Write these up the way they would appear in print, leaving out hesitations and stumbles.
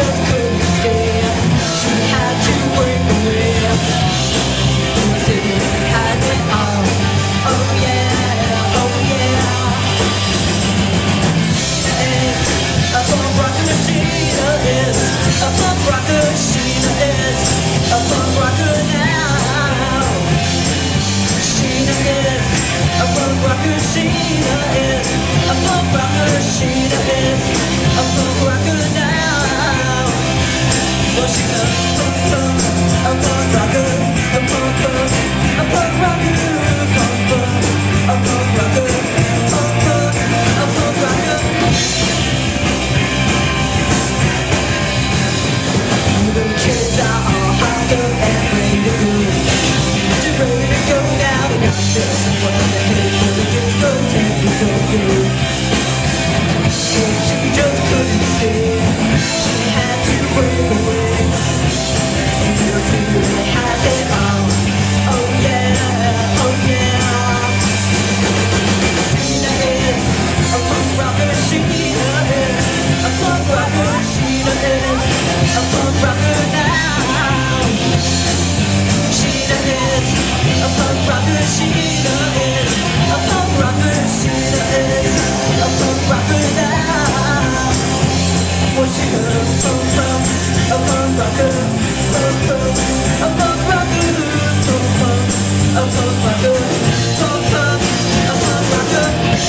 just couldn't stay. She had to break away. She had it all. Oh yeah, oh yeah. It's a punk rocker, Sheena is a punk rocker, Sheena is a punk rocker now. Sheena is a punk rocker, Sheena is a punk rocker, Sheena is a punk rocker now. Well, she's a punk rocker, a punk rocker, a punk rocker, a punk rocker, a punk rocker, a punk rocker. The kids are all hopped up and ready to go. Just ready to go now. They got this and what the heck for the disco take to go. She just couldn't stay. She had to break away. And your feeling has it all. Oh yeah, oh yeah. Sheena is a punk rocker. Sheena is a punk rocker. Sheena is a punk rocker now. Sheena is a punk rocker. Sheena is a punk rocker. Sheena is a punk rocker now. Well, she's a punk rocker, a punk rocker, a punk rocker, a punk rocker, a punk rocker.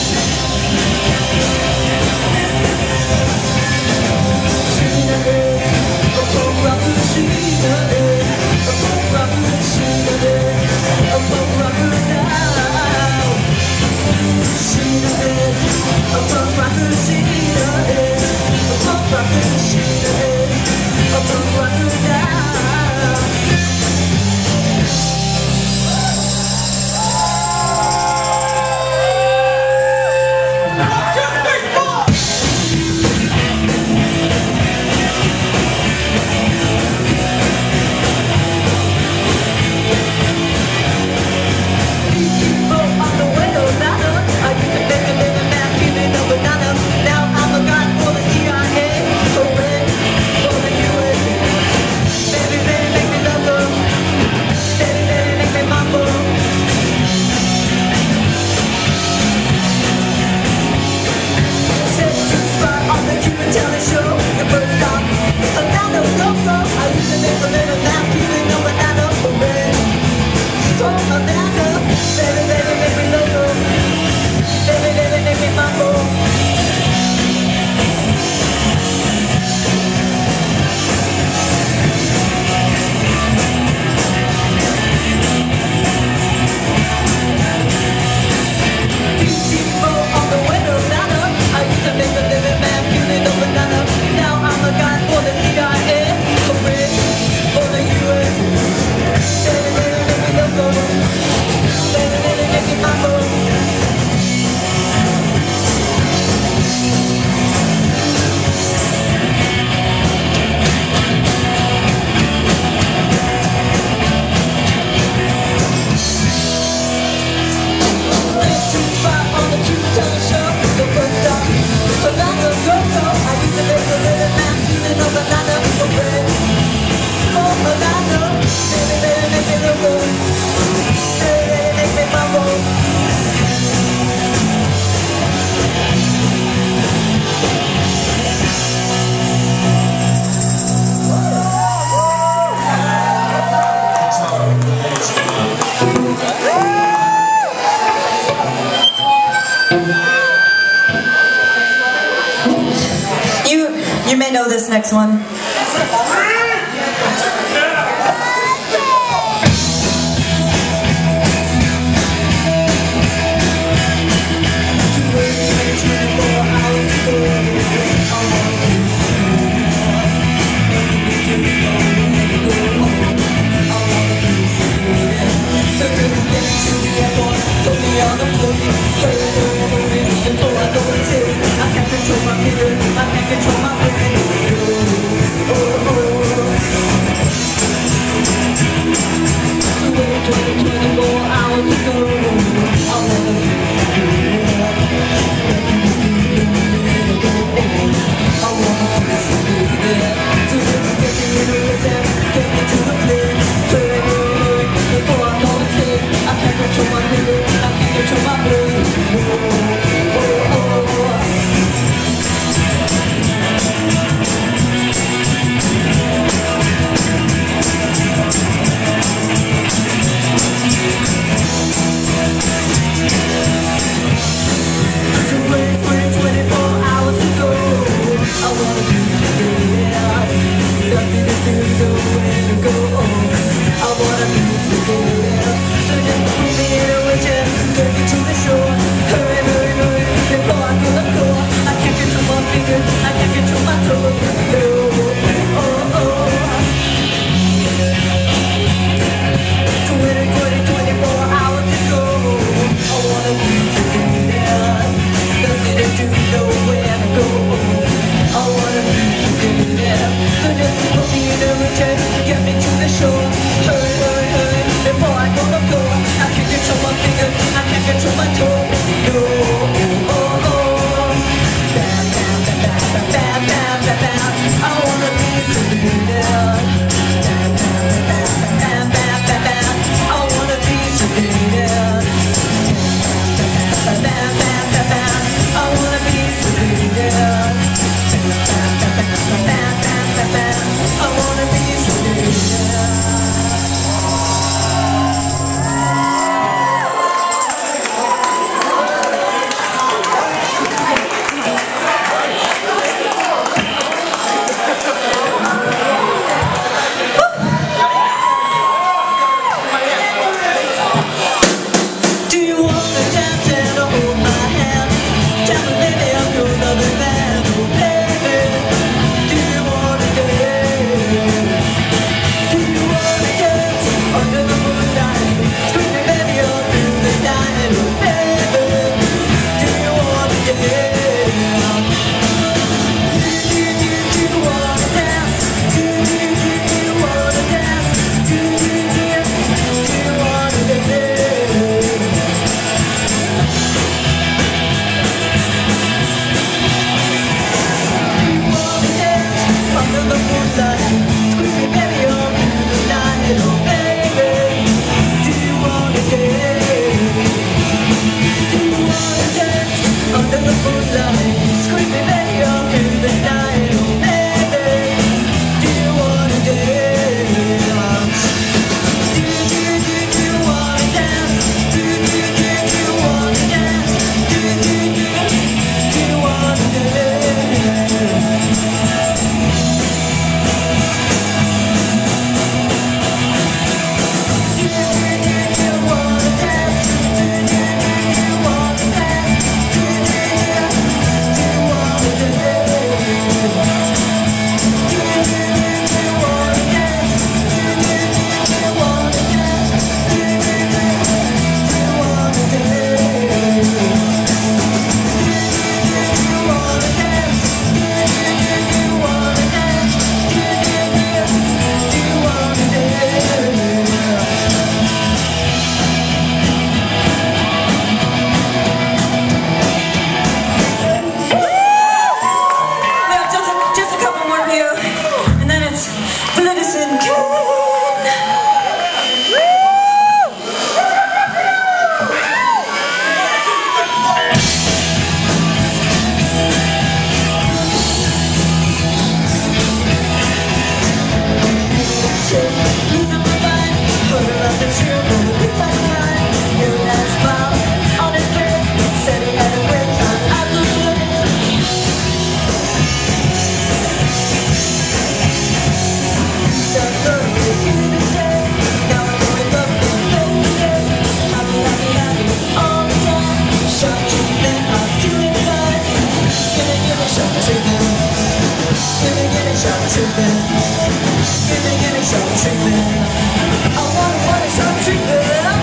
Sheena is a punk rocker, Sheena is a punk rocker, Sheena is a punk rocker now. Sheena is a punk rocker, Sheena is a punk rocker, Sheena is a punk rocker now. You may know this next one. I can't control my brain. treatment. I wanna some treatment.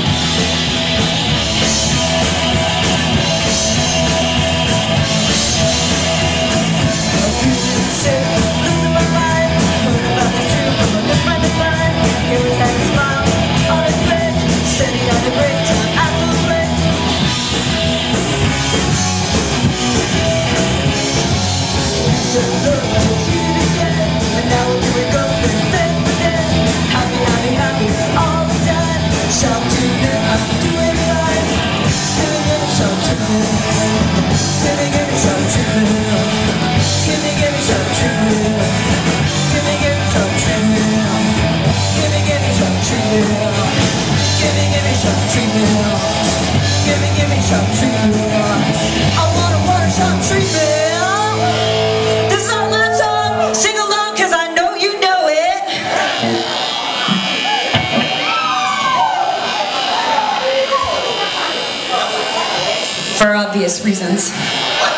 I'm feeling sick, losing my mind. Heard about this trip from a good friend of mine. He always had a smile on his face, said he had a great time at the place. He said, look, I will see it again. And now we're doing good things then again. Happy, happy, happy all the time. Shout to them, I'm doing fine. Give me some treatment. Give me some treatment. Give me some treatment. Give me some treatment. Give me some treatment. Give me some treatment. Give me some treatment. I wanna some treatment. This is our last song. Sing along, 'cause I know you know it. For obvious reasons.